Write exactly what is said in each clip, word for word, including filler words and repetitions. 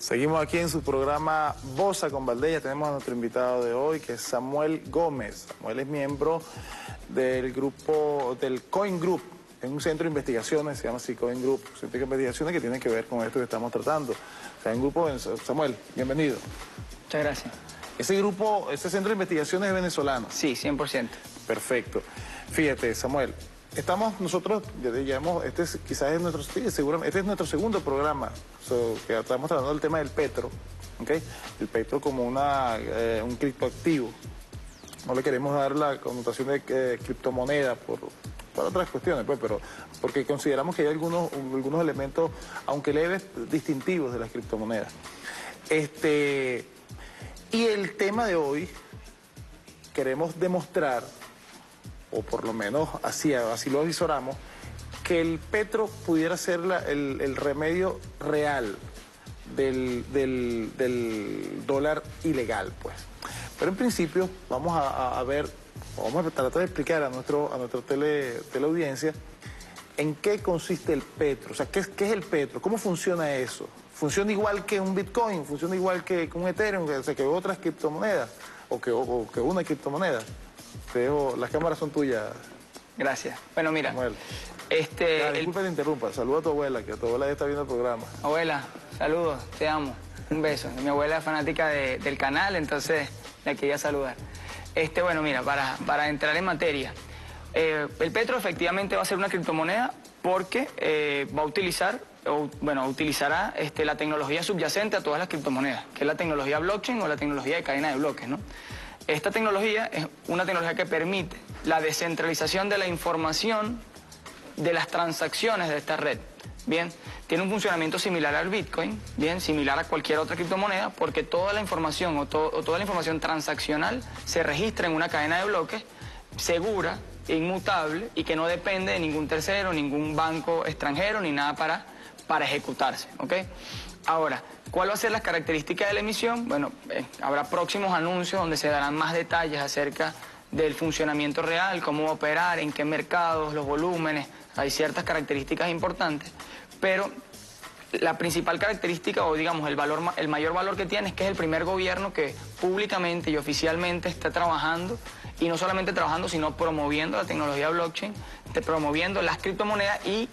Seguimos aquí en su programa Bosa con Valdés. Tenemos a nuestro invitado de hoy, que es Samuel Gómez. Samuel es miembro del grupo, del Coin Group. Es un centro de investigaciones, se llama así Coin Group, centro de investigaciones que tienen que ver con esto que estamos tratando. O sea, un grupo, Samuel, bienvenido. Muchas gracias. Ese grupo, ese centro de investigaciones es venezolano. Sí, cien por ciento. Perfecto. Fíjate, Samuel, estamos nosotros, ya digamos, este es, quizás es nuestro, sí, seguramente, este es nuestro segundo programa, so, que estamos tratando del tema del petro, ¿ok? El petro como una, eh, un criptoactivo. No le queremos dar la connotación de eh, criptomoneda por, por otras cuestiones, pues, pero porque consideramos que hay algunos, algunos elementos, aunque leves, distintivos de las criptomonedas. Este, y el tema de hoy, queremos demostrar, o por lo menos así, así lo avisoramos, que el petro pudiera ser la, el, el remedio real del, del, del dólar ilegal, pues. Pero en principio vamos a, a ver, vamos a tratar de explicar a, nuestro, a nuestra tele, teleaudiencia en qué consiste el petro, o sea, ¿qué, qué es el petro? ¿Cómo funciona eso? ¿Funciona igual que un Bitcoin? ¿Funciona igual que, que un Ethereum? O sea, que otras criptomonedas, o que, o, o que una criptomoneda. Te dejo, las cámaras son tuyas. Gracias. Bueno, mira, Samuel. este... Ya, disculpa que te interrumpa, saluda a tu abuela, que tu abuela ya está viendo el programa. Abuela, saludos, te amo, un beso. Mi abuela es fanática de, del canal, entonces la quería saludar. Este, bueno, mira, para, para entrar en materia, eh, el petro efectivamente va a ser una criptomoneda porque eh, va a utilizar, o, bueno, utilizará este, la tecnología subyacente a todas las criptomonedas, que es la tecnología blockchain o la tecnología de cadena de bloques, ¿no? Esta tecnología es una tecnología que permite la descentralización de la información de las transacciones de esta red. Bien, tiene un funcionamiento similar al Bitcoin, bien, similar a cualquier otra criptomoneda, porque toda la información o, to o toda la información transaccional se registra en una cadena de bloques segura, inmutable y que no depende de ningún tercero, ningún banco extranjero ni nada para, para ejecutarse, ¿ok? Ahora, ¿cuál va a ser las características de la emisión? Bueno, eh, habrá próximos anuncios donde se darán más detalles acerca del funcionamiento real, cómo va a operar, en qué mercados, los volúmenes. Hay ciertas características importantes, pero la principal característica, o digamos el, valor, el mayor valor que tiene es que es el primer gobierno que públicamente y oficialmente está trabajando, y no solamente trabajando, sino promoviendo la tecnología blockchain, promoviendo las criptomonedas y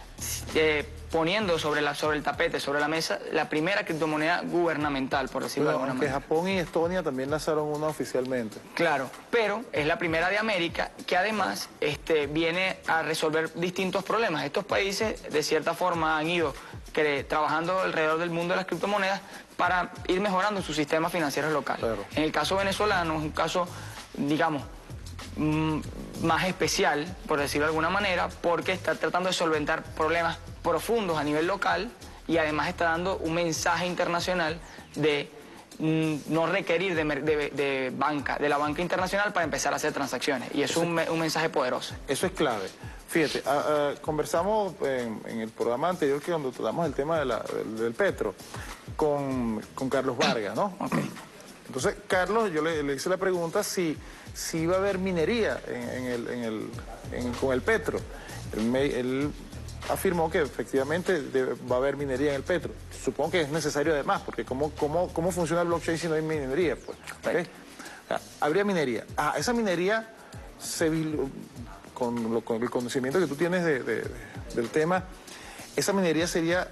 eh, poniendo sobre, la, sobre el tapete, sobre la mesa, la primera criptomoneda gubernamental, por decirlo Pero de alguna manera. Japón y Estonia también lanzaron una oficialmente. Claro, pero es la primera de América que además este, viene a resolver distintos problemas. Estos países, de cierta forma, han ido que, trabajando alrededor del mundo de las criptomonedas para ir mejorando sus sistemas financieros locales. Claro. En el caso venezolano es un caso, digamos, mmm, más especial, por decirlo de alguna manera, porque está tratando de solventar problemas profundos a nivel local y además está dando un mensaje internacional de mm, no requerir de, de, de banca, de la banca internacional para empezar a hacer transacciones. Y es un, un mensaje poderoso. Eso es clave. Fíjate, uh, uh, conversamos en, en el programa anterior que cuando tratamos el tema de la, del, del petro con, con Carlos Vargas, ¿no? Okay. Entonces, Carlos, yo le, le hice la pregunta si, si iba a haber minería en, en el, en el, en, con el petro. Él, me, él afirmó que efectivamente debe, va a haber minería en el petro. Supongo que es necesario además, porque ¿cómo, cómo, cómo funciona el blockchain si no hay minería? Pues, ¿okay? O sea, habría minería. Ah, esa minería, se, con, lo, con el conocimiento que tú tienes de, de, de, del tema, esa minería sería,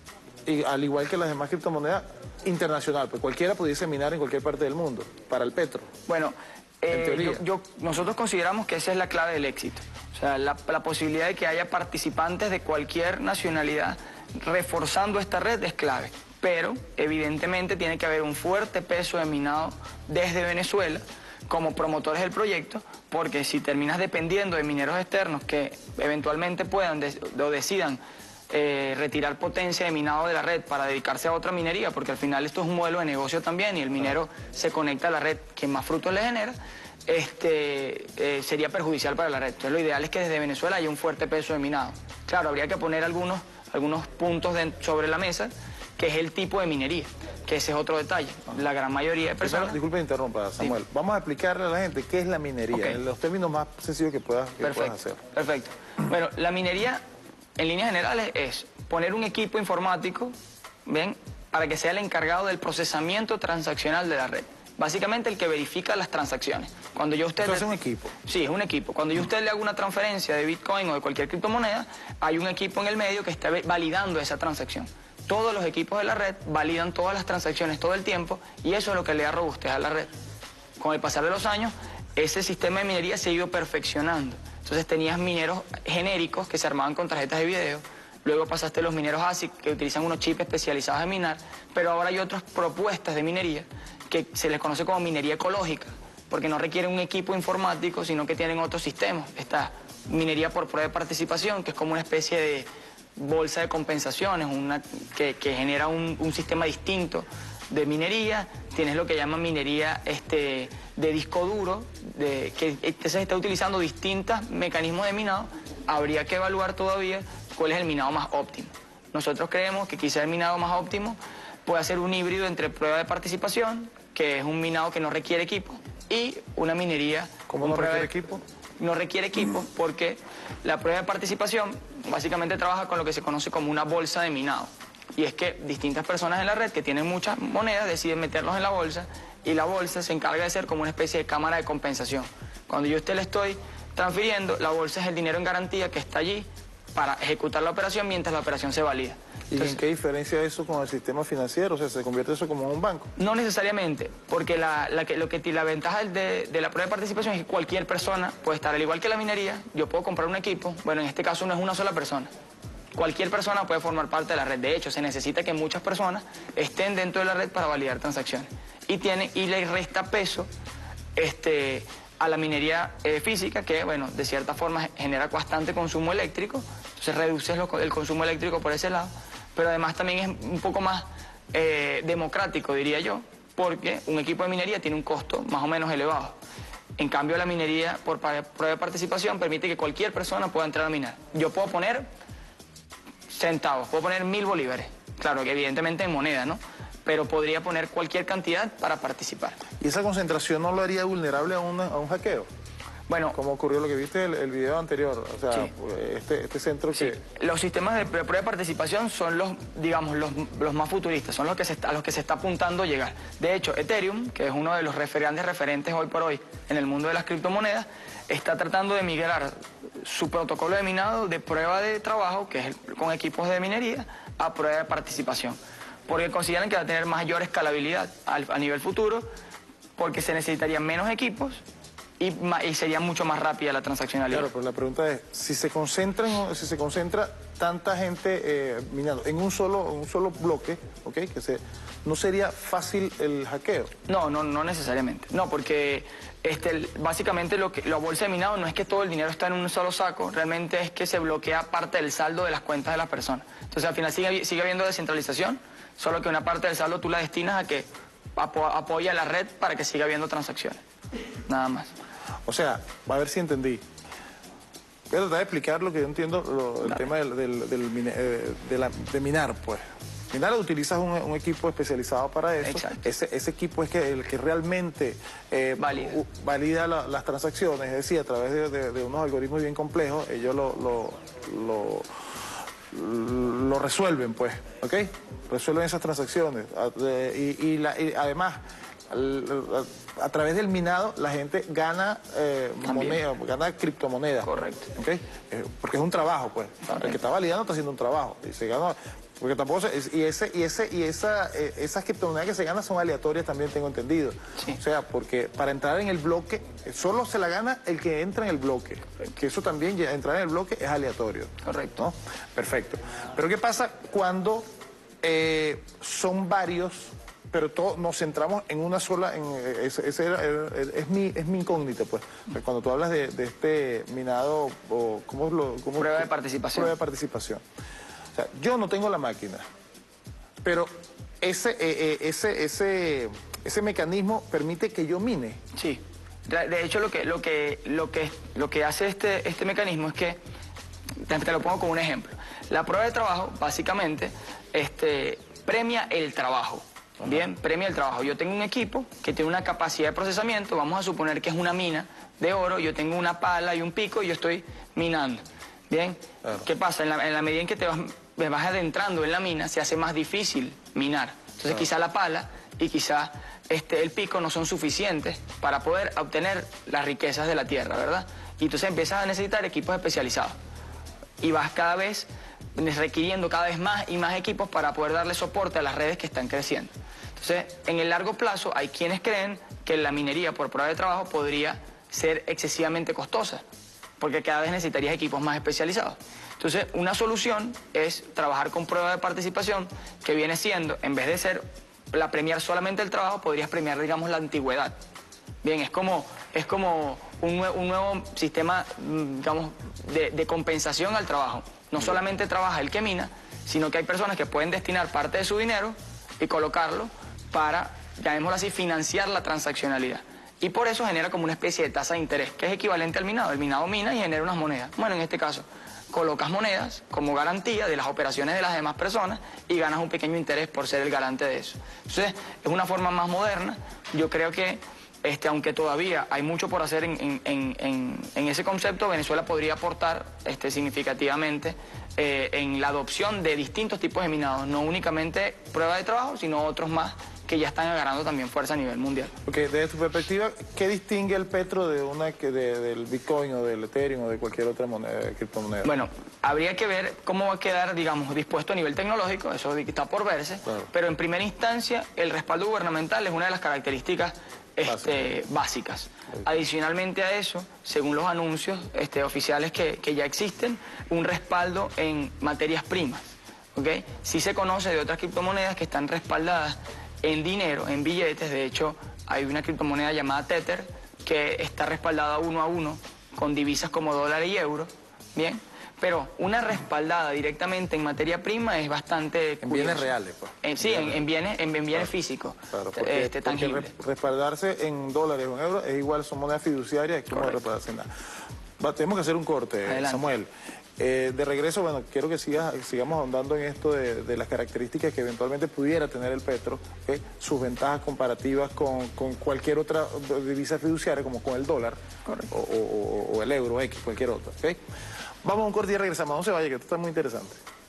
al igual que las demás criptomonedas, internacional, pues cualquiera pudiese minar en cualquier parte del mundo, para el petro. Bueno, eh, yo, yo, nosotros consideramos que esa es la clave del éxito. O sea, la, la posibilidad de que haya participantes de cualquier nacionalidad reforzando esta red es clave. Pero, evidentemente, tiene que haber un fuerte peso de minado desde Venezuela como promotores del proyecto, porque si terminas dependiendo de mineros externos que eventualmente puedan de, o decidan Eh, retirar potencia de minado de la red para dedicarse a otra minería, porque al final esto es un modelo de negocio también y el minero se conecta a la red, quien más frutos le genera, este, eh, sería perjudicial para la red. Entonces lo ideal es que desde Venezuela haya un fuerte peso de minado. Claro, habría que poner algunos, algunos puntos de, sobre la mesa, que es el tipo de minería, que ese es otro detalle. La gran mayoría de personas... Pero, disculpe, interrumpa, Samuel. Sí. Vamos a explicarle a la gente qué es la minería, okay, en los términos más sencillos que puedas, que puedas hacer. Perfecto. Bueno, la minería, en líneas generales, es poner un equipo informático, ¿bien?, para que sea el encargado del procesamiento transaccional de la red. Básicamente el que verifica las transacciones. Cuando yo a usted... Entonces le... es un equipo. Sí, es un equipo. Cuando yo a usted le hago una transferencia de Bitcoin o de cualquier criptomoneda, hay un equipo en el medio que está validando esa transacción. Todos los equipos de la red validan todas las transacciones todo el tiempo y eso es lo que le da robustez a la red. Con el pasar de los años, ese sistema de minería se ha ido perfeccionando. Entonces tenías mineros genéricos que se armaban con tarjetas de video. Luego pasaste los mineros A S I C que utilizan unos chips especializados en minar, pero ahora hay otras propuestas de minería que se les conoce como minería ecológica, porque no requieren un equipo informático, sino que tienen otros sistemas. Está minería por prueba de participación, que es como una especie de bolsa de compensaciones, una, que, que genera un, un sistema distinto de minería. Tienes lo que llaman minería este, de disco duro, de, que, que se está utilizando distintos mecanismos de minado. Habría que evaluar todavía cuál es el minado más óptimo. Nosotros creemos que quizá el minado más óptimo puede ser un híbrido entre prueba de participación, que es un minado que no requiere equipo, y una minería... ¿Cómo no requiere equipo? No requiere equipo porque la prueba de participación básicamente trabaja con lo que se conoce como una bolsa de minado. Y es que distintas personas en la red que tienen muchas monedas deciden meterlos en la bolsa y la bolsa se encarga de ser como una especie de cámara de compensación. Cuando yo a usted le estoy transfiriendo, la bolsa es el dinero en garantía que está allí para ejecutar la operación mientras la operación se valida. ¿Y Entonces, en qué diferencia eso con el sistema financiero? O sea, ¿se convierte eso como en un banco? No necesariamente, porque la, la, que, lo que, la ventaja de, de la prueba de participación es que cualquier persona puede estar, al igual que la minería, yo puedo comprar un equipo, bueno, en este caso no es una sola persona. Cualquier persona puede formar parte de la red. De hecho, se necesita que muchas personas estén dentro de la red para validar transacciones. Y, tiene, y le resta peso este, a la minería eh, física, que, bueno, de cierta forma genera bastante consumo eléctrico. Entonces reduces lo, el consumo eléctrico por ese lado. Pero además también es un poco más eh, democrático, diría yo, porque un equipo de minería tiene un costo más o menos elevado. En cambio, la minería por prueba de participación permite que cualquier persona pueda entrar a minar. Yo puedo poner centavos, puedo poner mil bolívares, claro que evidentemente en moneda, ¿no? Pero podría poner cualquier cantidad para participar. ¿Y esa concentración no lo haría vulnerable a, una, a un hackeo? Bueno, como ocurrió lo que viste el, el video anterior, o sea, sí. este, este centro sí. que... Los sistemas de prueba de participación son los, digamos, los, los más futuristas, son los que se está, a los que se está apuntando a llegar. De hecho, Ethereum, que es uno de los grandes referentes hoy por hoy en el mundo de las criptomonedas, está tratando de migrar su protocolo de minado de prueba de trabajo, que es el, con equipos de minería, a prueba de participación. Porque consideran que va a tener mayor escalabilidad a, a nivel futuro, porque se necesitarían menos equipos, Y, y sería mucho más rápida la transaccionalidad. Claro, pero la pregunta es, si se concentran, si se concentra tanta gente eh, minando en un solo, un solo bloque, ¿okay? que se, ¿no sería fácil el hackeo? No, no, no necesariamente. No, porque este, básicamente lo que, la bolsa de minado no es que todo el dinero está en un solo saco, realmente es que se bloquea parte del saldo de las cuentas de las personas. Entonces al final sigue, sigue habiendo descentralización, solo que una parte del saldo tú la destinas a que apo, apoya la red para que siga habiendo transacciones. Nada más. O sea, a ver si entendí. Voy a tratar de explicar lo que yo entiendo, lo, el Dale. tema del, del, del mine, eh, de, la, de minar, pues. Minar utilizas un, un equipo especializado para eso. Ese, ese equipo es que el que realmente eh, valida, u, valida la, las transacciones, es decir, a través de, de, de unos algoritmos bien complejos, ellos lo, lo, lo, lo resuelven, pues, ¿ok? Resuelven esas transacciones. Y, y, la, y además... a través del minado la gente gana eh, moneda, gana criptomonedas. Correcto. ¿Okay? Eh, porque es un trabajo, pues. Correcto. El que está validando está haciendo un trabajo. Y se gana, porque tampoco se, y ese, y ese, y esa, eh, esas criptomonedas que se ganan son aleatorias también, tengo entendido. Sí. O sea, porque para entrar en el bloque, solo se la gana el que entra en el bloque. Que eso también, entrar en el bloque es aleatorio. Correcto. ¿No? Perfecto. Pero ¿qué pasa cuando eh, son varios? Pero todos nos centramos en una sola, en, ese, ese era, es, mi, es mi incógnita, pues. Cuando tú hablas de, de este minado, o ¿cómo lo...? Cómo, prueba de participación. Prueba de participación. O sea, yo no tengo la máquina, pero ese, eh, eh, ese, ese, ese mecanismo permite que yo mine. Sí. De hecho, lo que, lo que, lo que, lo que hace este, este mecanismo es que, te, te lo pongo como un ejemplo. La prueba de trabajo, básicamente, este, premia el trabajo. Bien, premia el trabajo. Yo tengo un equipo que tiene una capacidad de procesamiento, vamos a suponer que es una mina de oro, yo tengo una pala y un pico y yo estoy minando. Bien, claro. ¿Qué pasa? En la, en la medida en que te vas, te vas adentrando en la mina, se hace más difícil minar. Entonces claro. quizá la pala y quizá este, el pico no son suficientes para poder obtener las riquezas de la tierra, ¿verdad? Y entonces empiezas a necesitar equipos especializados. Y vas cada vez requiriendo cada vez más y más equipos para poder darle soporte a las redes que están creciendo. Entonces, en el largo plazo hay quienes creen que la minería por prueba de trabajo podría ser excesivamente costosa, porque cada vez necesitarías equipos más especializados. Entonces, una solución es trabajar con prueba de participación, que viene siendo, en vez de ser la premiar solamente el trabajo, podrías premiar, digamos, la antigüedad. Bien, es como, es como un, nue un nuevo sistema, digamos, de, de compensación al trabajo. No solamente trabaja el que mina, sino que hay personas que pueden destinar parte de su dinero y colocarlo para, llamémoslo así, financiar la transaccionalidad. Y por eso genera como una especie de tasa de interés, que es equivalente al minado. El minado mina y genera unas monedas. Bueno, en este caso, colocas monedas como garantía de las operaciones de las demás personas y ganas un pequeño interés por ser el garante de eso. Entonces, es una forma más moderna. Yo creo que, este, aunque todavía hay mucho por hacer en, en, en, en ese concepto, Venezuela podría aportar este, significativamente eh, en la adopción de distintos tipos de minados, no únicamente prueba de trabajo, sino otros más que ya están agarrando también fuerza a nivel mundial. Ok, desde tu perspectiva, ¿qué distingue el petro de una que de, del Bitcoin o del Ethereum o de cualquier otra moneda, criptomoneda? Bueno, habría que ver cómo va a quedar, digamos, dispuesto a nivel tecnológico, eso está por verse, claro. Pero en primera instancia el respaldo gubernamental es una de las características este, básicas. Okay. Adicionalmente a eso, según los anuncios este, oficiales que, que ya existen, un respaldo en materias primas. ¿Okay? Sí se conoce de otras criptomonedas que están respaldadas en dinero, en billetes. De hecho, hay una criptomoneda llamada Tether que está respaldada uno a uno con divisas como dólar y euro, ¿bien? Pero una respaldada directamente en materia prima es bastante En curioso. bienes reales, pues. En, sí, en, en bienes, en, en bienes claro. físicos, claro, porque, este, porque tangibles. Respaldarse en dólares o en euros es igual, son monedas fiduciarias, es como respaldarse en nada. Va, tenemos que hacer un corte, Adelante. Samuel. Eh, de regreso, bueno, quiero que sigas, sigamos ahondando en esto de, de las características que eventualmente pudiera tener el petro, ¿okay? Sus ventajas comparativas con, con cualquier otra divisa fiduciaria, como con el dólar o, o, o el euro, X, cualquier otra. ¿Okay? Vamos a un corte y regresamos. No se vaya, que esto está muy interesante.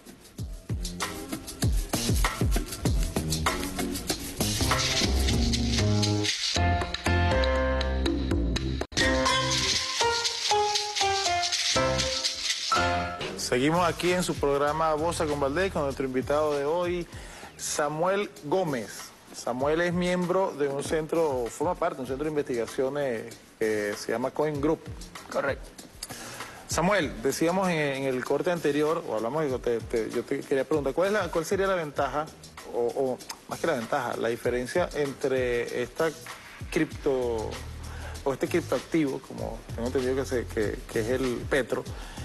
Seguimos aquí en su programa Bosa con Valdés con nuestro invitado de hoy, Samuel Gómez. Samuel es miembro de un centro, forma parte de un centro de investigaciones que se llama Coin Group. Correcto. Samuel, decíamos en, en el corte anterior, o hablamos, te, te, yo te quería preguntar, ¿cuál, es la, cuál sería la ventaja, o, o más que la ventaja, la diferencia entre esta cripto, o este criptoactivo, como tengo entendido que, se, que, que es el petro,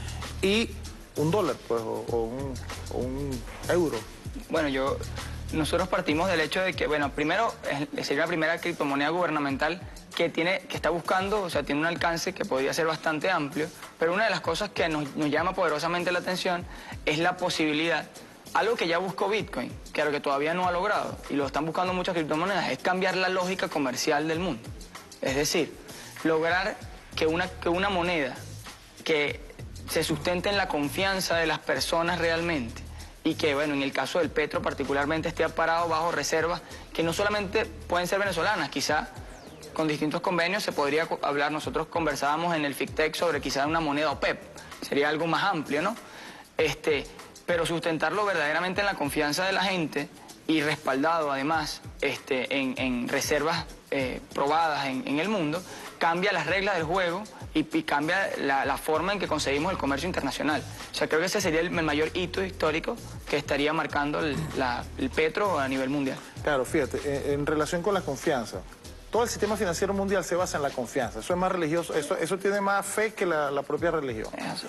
y un dólar, pues, o, o, un, o un euro? Bueno, yo, nosotros partimos del hecho de que, bueno, primero, es, sería la primera criptomoneda gubernamental que, tiene, que está buscando, o sea, tiene un alcance que podría ser bastante amplio, pero una de las cosas que nos, nos llama poderosamente la atención es la posibilidad, algo que ya buscó Bitcoin, que lo que todavía no ha logrado, y lo están buscando muchas criptomonedas, es cambiar la lógica comercial del mundo. Es decir, lograr que una, que una moneda que se sustente en la confianza de las personas realmente y que, bueno, en el caso del petro particularmente esté parado bajo reservas que no solamente pueden ser venezolanas, quizá con distintos convenios se podría hablar, nosotros conversábamos en el FICTEC sobre quizá una moneda O P E P, sería algo más amplio, ¿no? Este, pero sustentarlo verdaderamente en la confianza de la gente y respaldado además este, en, en reservas eh, probadas en, en el mundo, cambia las reglas del juego y, y cambia la, la forma en que conseguimos el comercio internacional. O sea, creo que ese sería el, el mayor hito histórico que estaría marcando el, la, el petro a nivel mundial. Claro, fíjate, en, en relación con la confianza, todo el sistema financiero mundial se basa en la confianza. Eso es más religioso, eso, eso tiene más fe que la, la propia religión. Eso.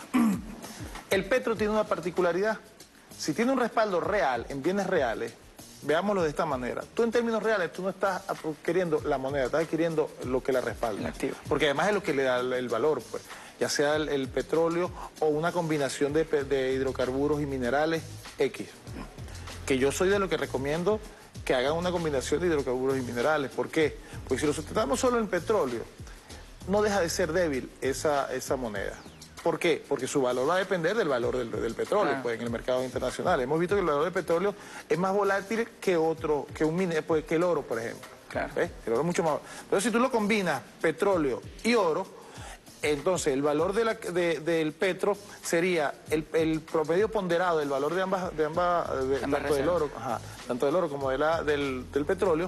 El petro tiene una particularidad. Si tiene un respaldo real, en bienes reales, veámoslo de esta manera. Tú en términos reales, tú no estás adquiriendo la moneda, estás adquiriendo lo que la respalda. El activo. Porque además es lo que le da el, el valor, pues. Ya sea el, el petróleo o una combinación de, de hidrocarburos y minerales X. Que yo soy de lo que recomiendo que hagan una combinación de hidrocarburos y minerales. ¿Por qué? Porque si lo sustentamos solo en petróleo, no deja de ser débil esa, esa moneda. ¿Por qué? Porque su valor va a depender del valor del, del petróleo, Claro. pues, en el mercado internacional. Hemos visto que el valor del petróleo es más volátil que otro, que un mine- pues, que el oro, por ejemplo. Claro. ¿Ves? El oro es mucho más. Entonces, si tú lo combinas petróleo y oro, entonces el valor de la- de- del petro sería el, el promedio ponderado del valor de ambas, de ambas, de- Ambas tanto del reservas. oro, ajá, tanto del oro como de la, del, del petróleo.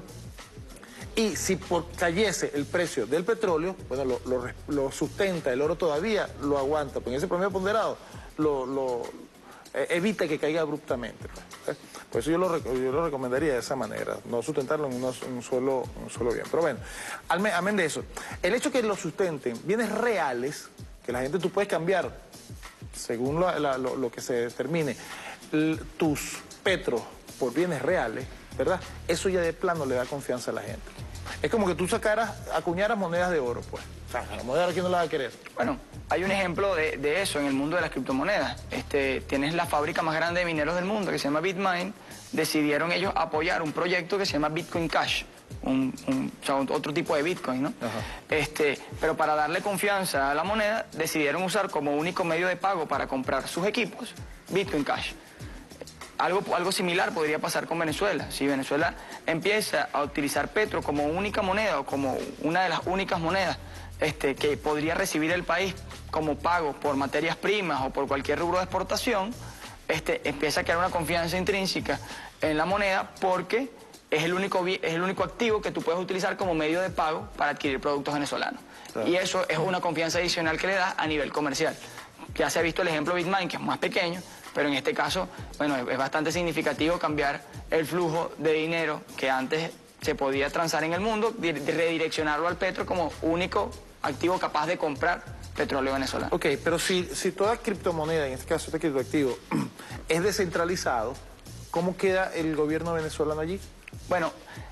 Y si por cayese el precio del petróleo, bueno, lo, lo res- lo sustenta, el oro todavía lo aguanta, porque ese promedio ponderado lo, lo, eh, evita que caiga abruptamente. Pues, ¿eh? Por eso yo lo, rec- yo lo recomendaría de esa manera, no sustentarlo en unos- un, solo, un solo bien. Pero bueno, al me- amén de eso, el hecho que lo sustenten bienes reales, que la gente tú puedes cambiar según lo, la- lo- lo que se determine, l- tus petros por bienes reales, ¿verdad? Eso ya de plano le da confianza a la gente. Es como que tú sacaras, acuñaras monedas de oro, pues. O sea, la moneda de oro, ¿quién no la va a querer? Bueno, hay un ejemplo de, de eso en el mundo de las criptomonedas. Este, tienes la fábrica más grande de mineros del mundo, que se llama Bitmain. Decidieron ellos apoyar un proyecto que se llama Bitcoin Cash, un, un- o sea, otro tipo de Bitcoin, ¿no? Ajá. Este, pero para darle confianza a la moneda, decidieron usar como único medio de pago para comprar sus equipos Bitcoin Cash. Algo, algo similar podría pasar con Venezuela. Si Venezuela empieza a utilizar petro como única moneda o como una de las únicas monedas este, que podría recibir el país como pago por materias primas o por cualquier rubro de exportación, este, empieza a crear una confianza intrínseca en la moneda porque es el único, bi- es el único activo que tú puedes utilizar como medio de pago para adquirir productos venezolanos. Claro. Y eso es una confianza adicional que le da a nivel comercial. Ya se ha visto el ejemplo de Bitmain, que es más pequeño, pero en este caso, bueno, es es bastante significativo cambiar el flujo de dinero que antes se podía transar en el mundo, di- de redireccionarlo al petro como único activo capaz de comprar petróleo venezolano. Ok, pero si, si toda criptomoneda, en este caso este criptoactivo, es descentralizado, ¿cómo queda el gobierno venezolano allí? Bueno,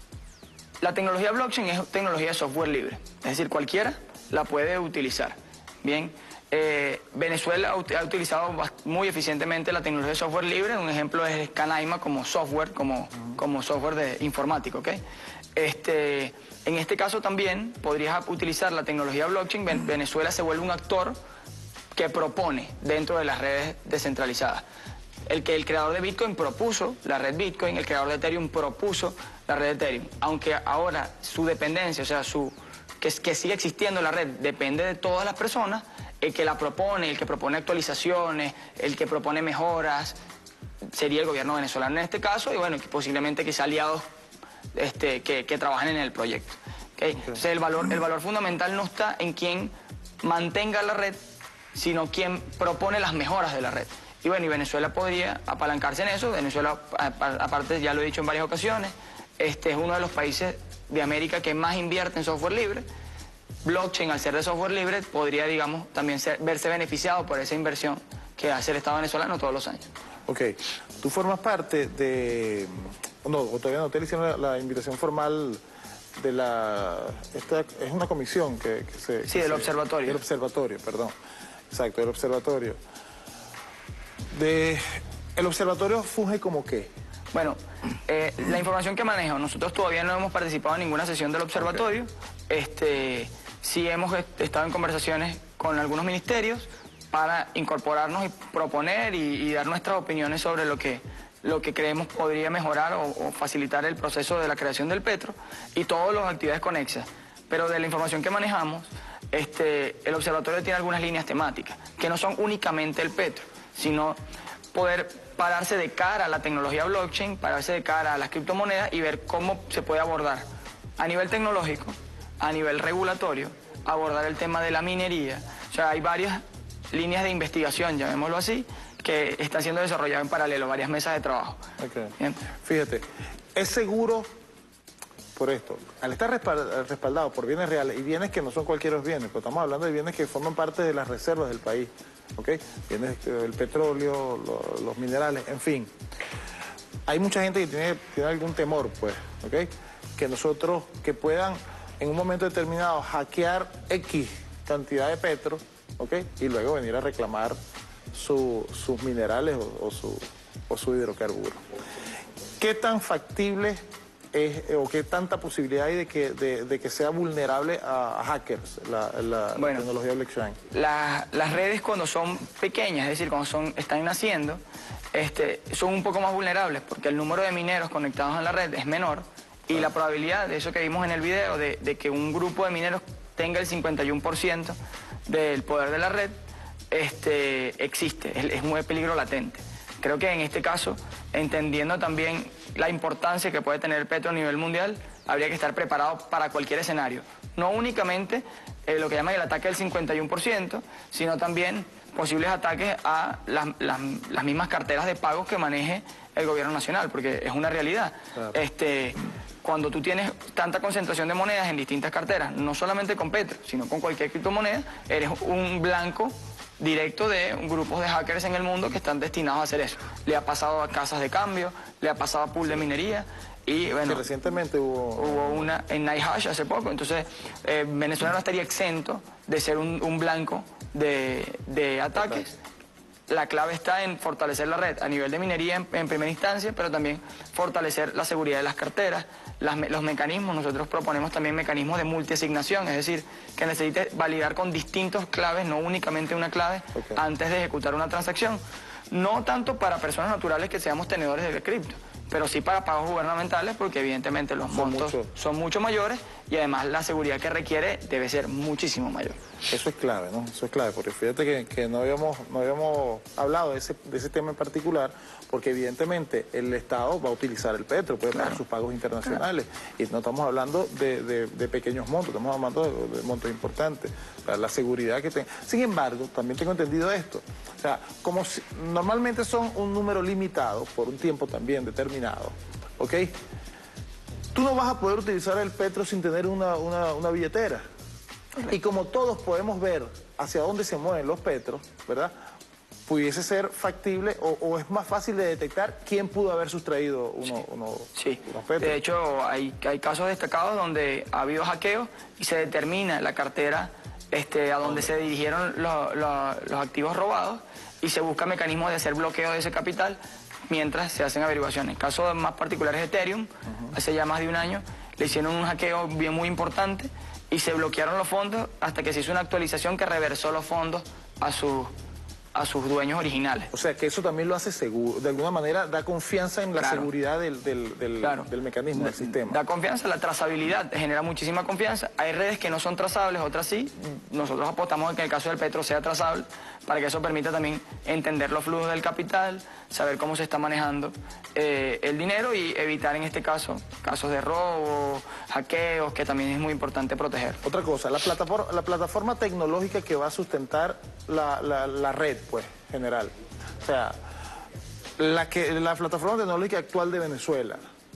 la tecnología blockchain es tecnología de software libre, es decir, cualquiera la puede utilizar. Bien, eh, Venezuela ha ut- ha utilizado bast- muy eficientemente la tecnología de software libre. Un ejemplo es Canaima como software, como, como software de informático, ¿ok? Este, en este caso también podrías utilizar la tecnología blockchain. Ven- Venezuela se vuelve un actor que propone dentro de las redes descentralizadas. El que el creador de Bitcoin propuso la red Bitcoin, el creador de Ethereum propuso la red Ethereum. Aunque ahora su dependencia, o sea, su que, que sigue existiendo la red, depende de todas las personas, el que la propone, el que propone actualizaciones, el que propone mejoras, sería el gobierno venezolano en este caso, y bueno, que posiblemente quizá aliados este, que, que trabajen en el proyecto. ¿Okay? Entonces el valor, el valor fundamental no está en quien mantenga la red, sino quien propone las mejoras de la red. Y bueno, y Venezuela podría apalancarse en eso. Venezuela, a- a- aparte, ya lo he dicho en varias ocasiones, este es uno de los países de América que más invierte en software libre. Blockchain, al ser de software libre, podría, digamos, también ser- verse beneficiado por esa inversión que hace el Estado venezolano todos los años. Ok, tú formas parte de... No, o todavía no te le hicieron la, la invitación formal de la... Esta es una comisión que, que se... Sí, que del se- observatorio. Del observatorio, perdón. Exacto, del observatorio. De... ¿El observatorio funge como qué? Bueno, eh, la información que manejo, nosotros todavía no hemos participado en ninguna sesión del observatorio. Este, sí hemos est- estado en conversaciones con algunos ministerios para incorporarnos y proponer y, y dar nuestras opiniones sobre lo que, lo que creemos podría mejorar o, o facilitar el proceso de la creación del petro y todas las actividades conexas. Pero de la información que manejamos, este, el observatorio tiene algunas líneas temáticas, que no son únicamente el petro, sino poder pararse de cara a la tecnología blockchain, pararse de cara a las criptomonedas y ver cómo se puede abordar a nivel tecnológico, a nivel regulatorio, abordar el tema de la minería. O sea, hay varias líneas de investigación, llamémoslo así, que están siendo desarrolladas en paralelo, varias mesas de trabajo. Ok. Bien. Fíjate, es seguro por esto, al estar respal- respaldado por bienes reales y bienes que no son cualquier bienes, pero estamos hablando de bienes que forman parte de las reservas del país, ¿ok? Bienes, eh, el petróleo, lo- los minerales, en fin. Hay mucha gente que tiene, tiene algún temor, pues, ¿ok? Que nosotros, que puedan en un momento determinado hackear X cantidad de petro, ¿ok? Y luego venir a reclamar su- sus minerales o, o su, o su hidrocarburo. ¿Qué tan factible es, o qué tanta posibilidad hay de que, de, de que sea vulnerable a, a hackers la, la, bueno, la tecnología blockchain? La, las redes cuando son pequeñas, es decir, cuando son, están naciendo, este, son un poco más vulnerables porque el número de mineros conectados a la red es menor y la probabilidad de eso que vimos en el video, de, de que un grupo de mineros tenga el cincuenta y uno por ciento del poder de la red, este, existe, es, es muy peligro latente. Creo que en este caso, entendiendo también la importancia que puede tener el petro a nivel mundial, habría que estar preparado para cualquier escenario. No únicamente eh, lo que llaman el ataque del cincuenta y uno por ciento, sino también posibles ataques a las, las, las mismas carteras de pagos que maneje el gobierno nacional, porque es una realidad. Claro. Este, cuando tú tienes tanta concentración de monedas en distintas carteras, no solamente con Petro, sino con cualquier criptomoneda, eres un blanco directo de grupos de hackers en el mundo que están destinados a hacer eso. Le ha pasado a casas de cambio, le ha pasado a pool de minería y bueno... Sí, recientemente hubo... Hubo una en NiceHash hace poco, entonces eh, Venezuela no estaría exento de ser un, un blanco de, de ataques. La clave está en fortalecer la red a nivel de minería en, en primera instancia, pero también fortalecer la seguridad de las carteras, las, los mecanismos. Nosotros proponemos también mecanismos de multiasignación, es decir, que necesite validar con distintos claves, no únicamente una clave, okay, antes de ejecutar una transacción. No tanto para personas naturales que seamos tenedores de cripto, pero sí para pagos gubernamentales, porque evidentemente los son montos mucho. son mucho mayores y además la seguridad que requiere debe ser muchísimo mayor. Eso es clave, ¿no? Eso es clave, porque fíjate que, que no, habíamos, no habíamos hablado de ese, de ese tema en particular, porque evidentemente el Estado va a utilizar el petro, puede claro. pagar sus pagos internacionales, claro. y no estamos hablando de, de, de pequeños montos, estamos hablando de, de montos importantes, para la seguridad que tenga. Sin embargo, también tengo entendido esto, o sea, como si, normalmente son un número limitado, por un tiempo también determinado, ¿ok? Tú no vas a poder utilizar el petro sin tener una, una, una billetera. Y como todos podemos ver hacia dónde se mueven los petros, ¿verdad? Pudiese ser factible o, o es más fácil de detectar quién pudo haber sustraído uno, sí. uno, sí. unos petros. De hecho, hay, hay casos destacados donde ha habido hackeos y se determina la cartera este, a donde se dirigieron lo, lo, los activos robados y se busca mecanismos de hacer bloqueo de ese capital mientras se hacen averiguaciones. Casos más particulares de Ethereum, uh-huh. hace ya más de un año, le hicieron un hackeo bien muy importante y se bloquearon los fondos hasta que se hizo una actualización que reversó los fondos a sus, a sus dueños originales. O sea, que eso también lo hace seguro, de alguna manera da confianza en la claro. seguridad del, del, del, claro. del mecanismo, del sistema. Da confianza, la trazabilidad genera muchísima confianza. Hay redes que no son trazables, otras sí. Nosotros apostamos en que el caso del petro sea trazable para que eso permita también entender los flujos del capital, saber cómo se está manejando eh, el dinero y evitar en este caso casos de robo, hackeos, que también es muy importante proteger. Otra cosa, la plataforma, la plataforma tecnológica que va a sustentar la, la, la red, pues, general. O sea, la, que, la plataforma tecnológica actual de Venezuela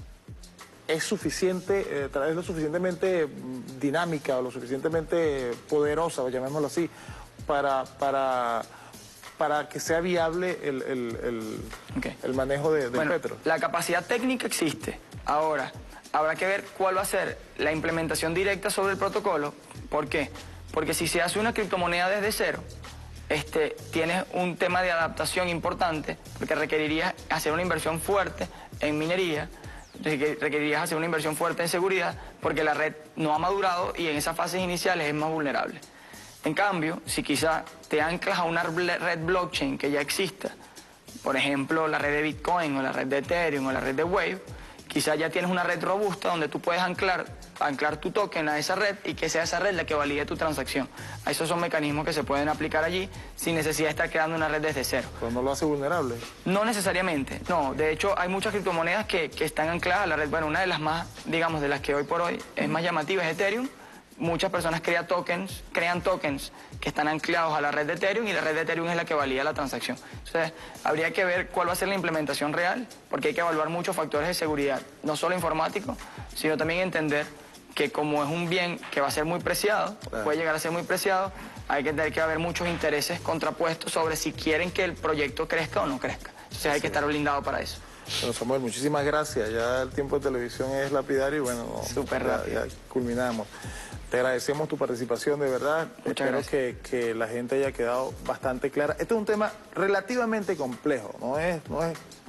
es suficiente, eh, es lo suficientemente dinámica o lo suficientemente poderosa, o llamémoslo así, para... para para que sea viable el, el, el, okay. el manejo de, de bueno, petro. La capacidad técnica existe. Ahora, habrá que ver cuál va a ser la implementación directa sobre el protocolo. ¿Por qué? Porque si se hace una criptomoneda desde cero, este, tienes un tema de adaptación importante, porque requerirías hacer una inversión fuerte en minería, requerirías hacer una inversión fuerte en seguridad, porque la red no ha madurado y en esas fases iniciales es más vulnerable. En cambio, si quizá te anclas a una red blockchain que ya exista, por ejemplo, la red de Bitcoin o la red de Ethereum o la red de Wave, quizá ya tienes una red robusta donde tú puedes anclar, anclar tu token a esa red y que sea esa red la que valide tu transacción. Esos son mecanismos que se pueden aplicar allí sin necesidad de estar creando una red desde cero. ¿Pero no lo hace vulnerable? No necesariamente, no. De hecho, hay muchas criptomonedas que, que están ancladas a la red. Bueno, una de las más, digamos, de las que hoy por hoy es más llamativa es Ethereum. Muchas personas crean tokens, crean tokens que están anclados a la red de Ethereum y la red de Ethereum es la que valida la transacción. Entonces, habría que ver cuál va a ser la implementación real, porque hay que evaluar muchos factores de seguridad, no solo informáticos, sino también entender que como es un bien que va a ser muy preciado, claro. puede llegar a ser muy preciado, hay que tener que haber muchos intereses contrapuestos sobre si quieren que el proyecto crezca o no crezca. Entonces hay sí. que estar blindado para eso. Bueno, Samuel, muchísimas gracias. Ya el tiempo de televisión es lapidario y bueno, Súper ya, rápido. ya culminamos. Te agradecemos tu participación, de verdad. Muchas Espero gracias. que, que la gente haya quedado bastante clara. Este es un tema relativamente complejo, no es, no es, no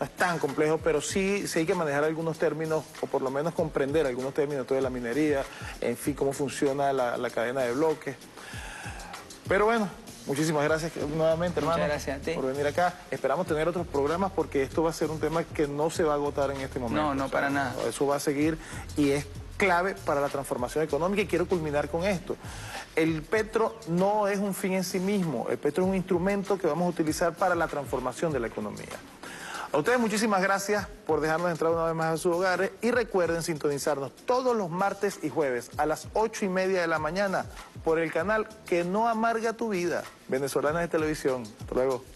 no es tan complejo, pero sí, sí hay que manejar algunos términos, o por lo menos comprender algunos términos de la minería, en fin, cómo funciona la, la cadena de bloques. Pero bueno, muchísimas gracias nuevamente, hermano, Muchas gracias a ti. por venir acá. Esperamos tener otros programas porque esto va a ser un tema que no se va a agotar en este momento. No, no, o sea, para nada. Eso va a seguir y es clave para la transformación económica, y quiero culminar con esto. El petro no es un fin en sí mismo, el petro es un instrumento que vamos a utilizar para la transformación de la economía. A ustedes muchísimas gracias por dejarnos entrar una vez más a sus hogares, y recuerden sintonizarnos todos los martes y jueves a las ocho y media de la mañana por el canal que no amarga tu vida, Venezolanas de Televisión. Hasta luego.